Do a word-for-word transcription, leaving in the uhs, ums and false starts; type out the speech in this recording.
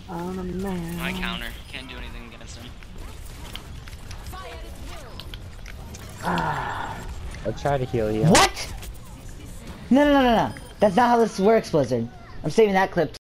On a man. My counter. Can't do anything against him. Ah. I'll try to heal you. What? No, no, no, no, no. That's not how this works, Blizzard. I'm saving that clip.